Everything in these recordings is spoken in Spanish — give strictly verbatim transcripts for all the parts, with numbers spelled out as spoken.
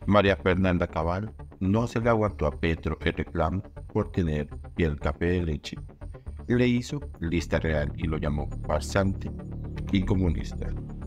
María Fernanda Cabal no se le aguantó a Petro el reclamo por tener piel café de leche. Le hizo lista real y lo llamó farsante y comunista.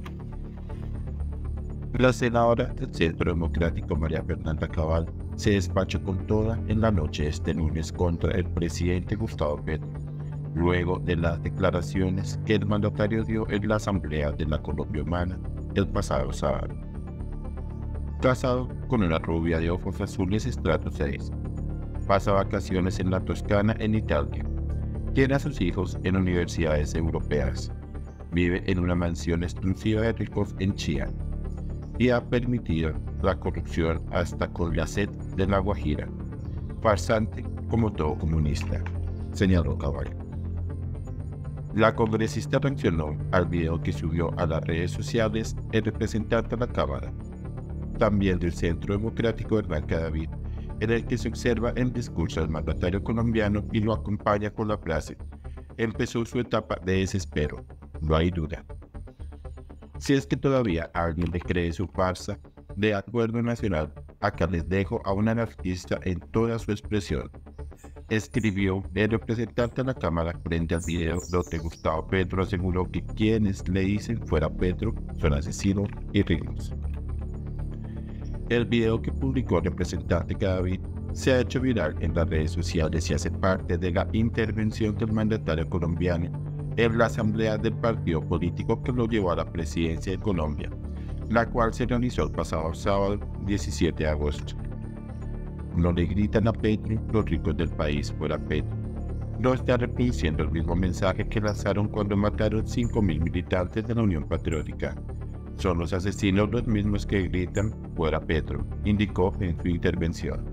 La senadora del Centro Democrático María Fernanda Cabal se despachó con toda en la noche de este lunes contra el presidente Gustavo Petro, luego de las declaraciones que el mandatario dio en la Asamblea de la Colombia Humana el pasado sábado. Casado con una rubia de ojos azules estrato seis, pasa vacaciones en la Toscana en Italia, tiene a sus hijos en universidades europeas, vive en una mansión exclusiva de ricos en Chía y ha permitido la corrupción hasta con la sed de la Guajira. Farsante como todo comunista, señaló Cabal. La congresista reaccionó al video que subió a las redes sociales el representante de la Cámara, también del Centro Democrático Hernán Cadavid, en el que se observa el discurso del mandatario colombiano y lo acompaña con la frase: empezó su etapa de desespero, no hay duda. Si es que todavía alguien le cree su farsa de acuerdo nacional, acá les dejo a un anarquista en toda su expresión. Escribió el representante de la Cámara frente al video donde Gustavo Petro aseguró que quienes le dicen fuera Petro son asesinos y ricos. El video que publicó el representante Cadavid se ha hecho viral en las redes sociales y hace parte de la intervención del mandatario colombiano en la asamblea del partido político que lo llevó a la presidencia de Colombia, la cual se realizó el pasado sábado diecisiete de agosto. No le gritan a Petro los ricos del país fuera Petro. No está reproduciendo el mismo mensaje que lanzaron cuando mataron cinco mil militantes de la Unión Patriótica. Son los asesinos los mismos que gritan fuera Petro, indicó en su intervención.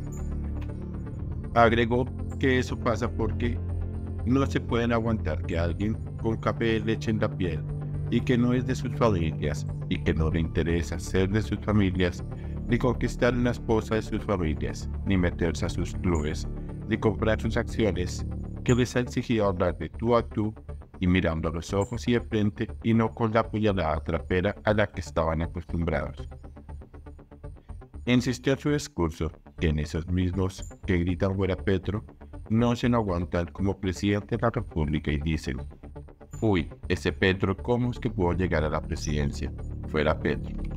Agregó que eso pasa porque no se pueden aguantar que alguien con café de leche en la piel y que no es de sus familias y que no le interesa ser de sus familias, ni conquistar una esposa de sus familias, ni meterse a sus clubes, ni comprar sus acciones, que les ha exigido hablar de tú a tú y mirando a los ojos y de frente y no con la puñalada trapera a la que estaban acostumbrados. Insistió en su discurso que en esos mismos que gritan fuera Petro no se lo aguantan como presidente de la República y dicen: uy, ese Petro, ¿cómo es que pudo llegar a la presidencia? Fuera Petro.